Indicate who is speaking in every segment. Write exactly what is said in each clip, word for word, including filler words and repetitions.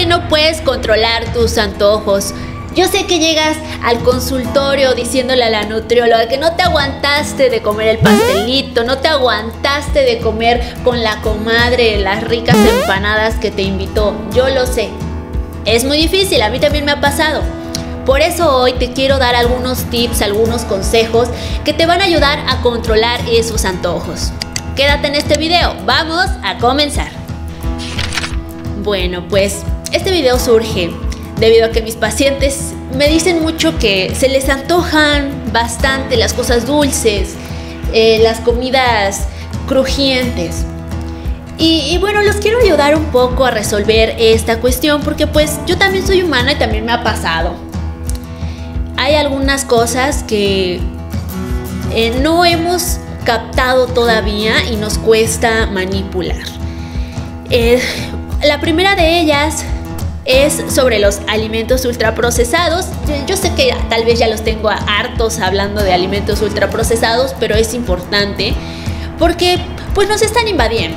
Speaker 1: que no puedes controlar tus antojos. Yo sé que llegas al consultorio diciéndole a la nutrióloga que no te aguantaste de comer el pastelito, no te aguantaste de comer con la comadre las ricas empanadas que te invitó. Yo lo sé. Es muy difícil, a mí también me ha pasado. Por eso hoy te quiero dar algunos tips, algunos consejos que te van a ayudar a controlar esos antojos. Quédate en este video, vamos a comenzar. Bueno, pues este video surge debido a que mis pacientes me dicen mucho que se les antojan bastante las cosas dulces, eh, las comidas crujientes. Y, y bueno, los quiero ayudar un poco a resolver esta cuestión porque pues yo también soy humana y también me ha pasado. Hay algunas cosas que eh, no hemos captado todavía y nos cuesta manipular. Eh, la primera de ellas es sobre los alimentos ultraprocesados. Yo, yo sé que tal vez ya los tengo hartos hablando de alimentos ultraprocesados, pero es importante porque pues nos están invadiendo.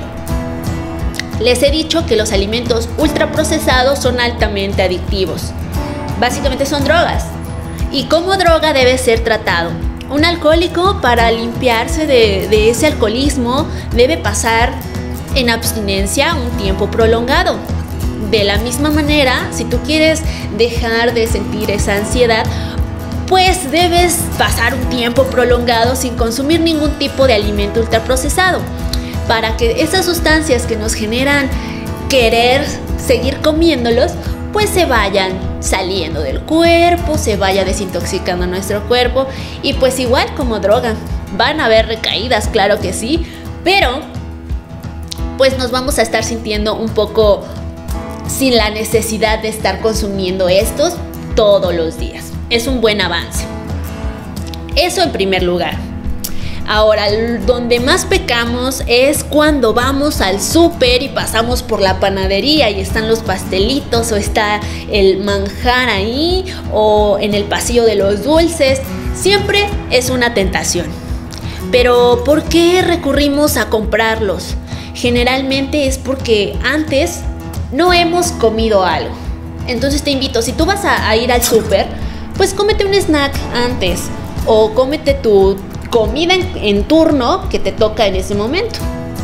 Speaker 1: Les he dicho que los alimentos ultraprocesados son altamente adictivos. Básicamente son drogas. Y como droga debe ser tratado. Un alcohólico, para limpiarse de, de ese alcoholismo, debe pasar en abstinencia un tiempo prolongado. De la misma manera, si tú quieres dejar de sentir esa ansiedad, pues debes pasar un tiempo prolongado sin consumir ningún tipo de alimento ultraprocesado, para que esas sustancias que nos generan querer seguir comiéndolos, pues se vayan saliendo del cuerpo, se vaya desintoxicando nuestro cuerpo. Y pues igual como droga, van a haber recaídas, claro que sí, pero pues nos vamos a estar sintiendo un poco sin la necesidad de estar consumiendo estos todos los días. Es un buen avance. Eso en primer lugar. Ahora, donde más pecamos es cuando vamos al súper y pasamos por la panadería y están los pastelitos o está el manjar ahí o en el pasillo de los dulces. Siempre es una tentación. Pero ¿por qué recurrimos a comprarlos? Generalmente es porque antes no hemos comido algo. Entonces te invito, si tú vas a, a ir al súper, pues cómete un snack antes o cómete tu comida en, en turno que te toca en ese momento.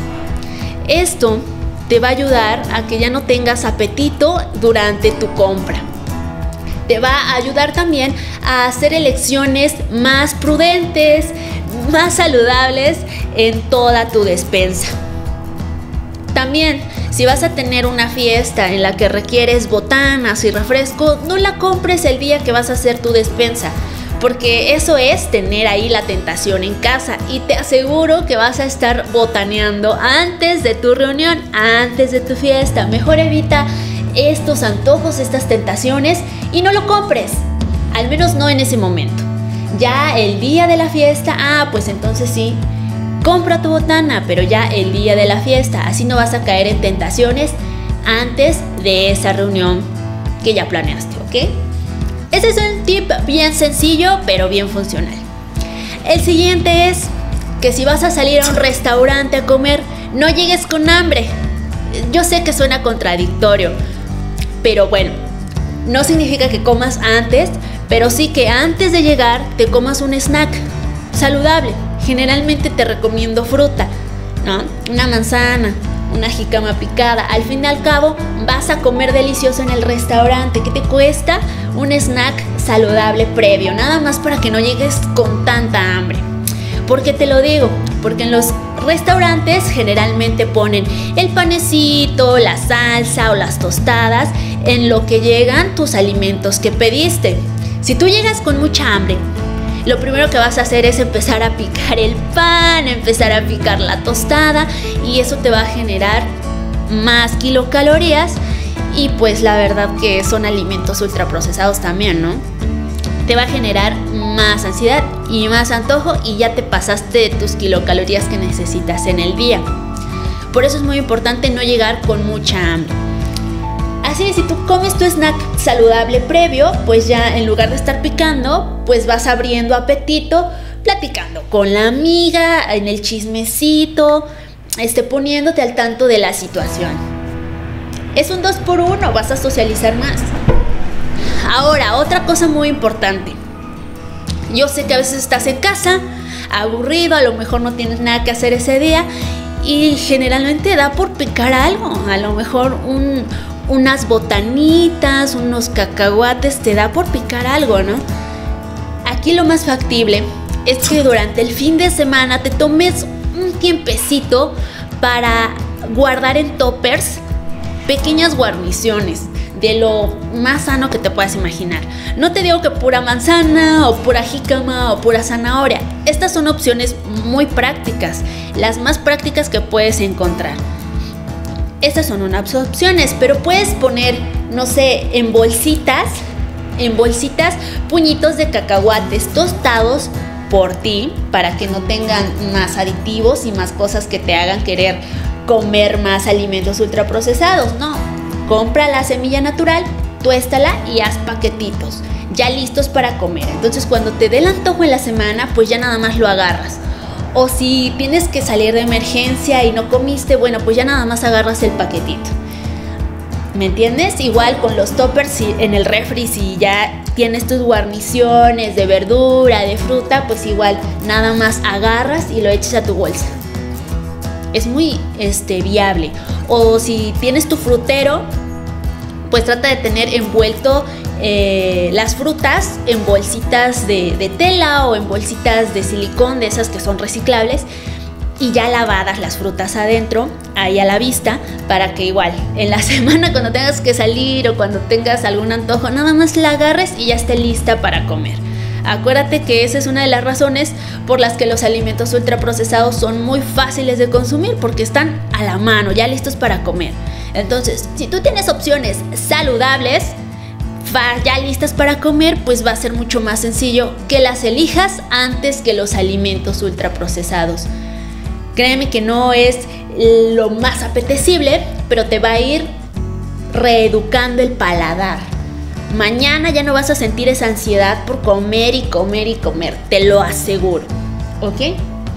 Speaker 1: Esto te va a ayudar a que ya no tengas apetito durante tu compra. Te va a ayudar también a hacer elecciones más prudentes, más saludables en toda tu despensa. También, si vas a tener una fiesta en la que requieres botanas y refresco, no la compres el día que vas a hacer tu despensa, porque eso es tener ahí la tentación en casa y te aseguro que vas a estar botaneando antes de tu reunión, antes de tu fiesta. Mejor evita estos antojos, estas tentaciones y no lo compres, al menos no en ese momento. Ya el día de la fiesta, ah, pues entonces sí, compra tu botana, pero ya el día de la fiesta, así no vas a caer en tentaciones antes de esa reunión que ya planeaste, ¿ok? Ese es un tip bien sencillo, pero bien funcional. El siguiente es que si vas a salir a un restaurante a comer, no llegues con hambre. Yo sé que suena contradictorio, pero bueno, no significa que comas antes, pero sí que antes de llegar te comas un snack saludable. Generalmente te recomiendo fruta, ¿no? Una manzana, una jícama picada. Al fin y al cabo vas a comer delicioso en el restaurante. ¿Qué te cuesta? Un snack saludable previo, nada más para que no llegues con tanta hambre. ¿Por qué te lo digo? Porque en los restaurantes generalmente ponen el panecito, la salsa o las tostadas en lo que llegan tus alimentos que pediste. Si tú llegas con mucha hambre, lo primero que vas a hacer es empezar a picar el pan, empezar a picar la tostada, y eso te va a generar más kilocalorías y pues la verdad que son alimentos ultraprocesados también, ¿no? Te va a generar más ansiedad y más antojo y ya te pasaste de tus kilocalorías que necesitas en el día. Por eso es muy importante no llegar con mucha hambre. Así que si tú comes tu snack saludable previo, pues ya en lugar de estar picando, pues vas abriendo apetito, platicando con la amiga, en el chismecito, este, poniéndote al tanto de la situación. Es un dos por uno, vas a socializar más. Ahora, otra cosa muy importante. Yo sé que a veces estás en casa, aburrido, a lo mejor no tienes nada que hacer ese día y generalmente da por picar algo. A lo mejor un, unas botanitas, unos cacahuates, te da por picar algo, ¿no? Aquí lo más factible es que durante el fin de semana te tomes un tiempecito para guardar en toppers pequeñas guarniciones de lo más sano que te puedas imaginar. No te digo que pura manzana o pura jícama o pura zanahoria. Estas son opciones muy prácticas, las más prácticas que puedes encontrar. Estas son unas opciones, pero puedes poner, no sé, en bolsitas, en bolsitas, puñitos de cacahuates tostados por ti, para que no tengan más aditivos y más cosas que te hagan querer comer más alimentos ultraprocesados. No, compra la semilla natural, tuéstala y haz paquetitos ya listos para comer. Entonces cuando te dé el antojo en la semana, pues ya nada más lo agarras. O si tienes que salir de emergencia y no comiste, bueno, pues ya nada más agarras el paquetito. ¿Me entiendes? Igual con los toppers si en el refri, si ya tienes tus guarniciones de verdura, de fruta, pues igual nada más agarras y lo echas a tu bolsa. Es muy este, viable. O si tienes tu frutero, pues trata de tener envuelto eh, las frutas en bolsitas de, de tela o en bolsitas de silicón, de esas que son reciclables, y ya lavadas las frutas adentro, ahí a la vista, para que igual en la semana cuando tengas que salir o cuando tengas algún antojo, nada más la agarres y ya esté lista para comer. Acuérdate que esa es una de las razones por las que los alimentos ultraprocesados son muy fáciles de consumir, porque están a la mano, ya listos para comer. Entonces, si tú tienes opciones saludables, ya listas para comer, pues va a ser mucho más sencillo que las elijas antes que los alimentos ultraprocesados. Créeme que no es lo más apetecible, pero te va a ir reeducando el paladar. Mañana ya no vas a sentir esa ansiedad por comer y comer y comer, te lo aseguro, ¿ok?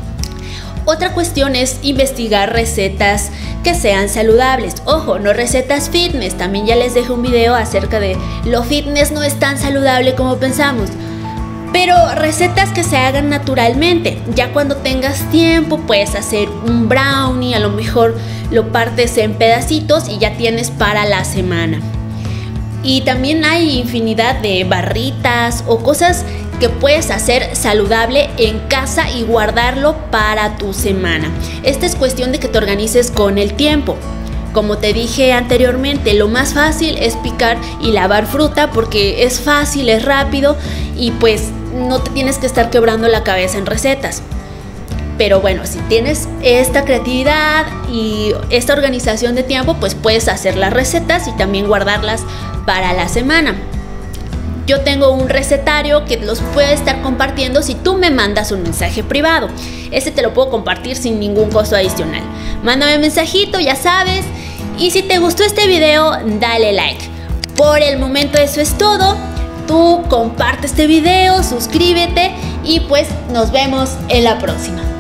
Speaker 1: Otra cuestión es investigar recetas que sean saludables. Ojo, no recetas fitness, también ya les dejé un video acerca de lo fitness no es tan saludable como pensamos. Pero recetas que se hagan naturalmente. Ya cuando tengas tiempo puedes hacer un brownie, a lo mejor lo partes en pedacitos y ya tienes para la semana. Y también hay infinidad de barritas o cosas que puedes hacer saludable en casa y guardarlo para tu semana. Esta es cuestión de que te organices con el tiempo. Como te dije anteriormente, lo más fácil es picar y lavar fruta porque es fácil, es rápido y pues no te tienes que estar quebrando la cabeza en recetas. Pero bueno, si tienes esta creatividad y esta organización de tiempo, pues puedes hacer las recetas y también guardarlas para la semana. Yo tengo un recetario que los puedo estar compartiendo si tú me mandas un mensaje privado. Ese te lo puedo compartir sin ningún costo adicional. Mándame un mensajito, ya sabes. Y si te gustó este video, dale like. Por el momento eso es todo. Tú comparte este video, suscríbete y pues nos vemos en la próxima.